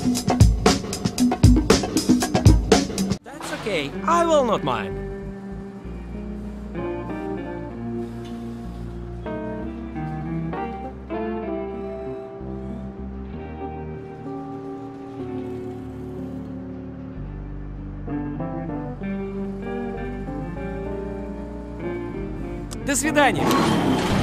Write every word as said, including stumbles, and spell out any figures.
That's okay, I will not mind. До свидания.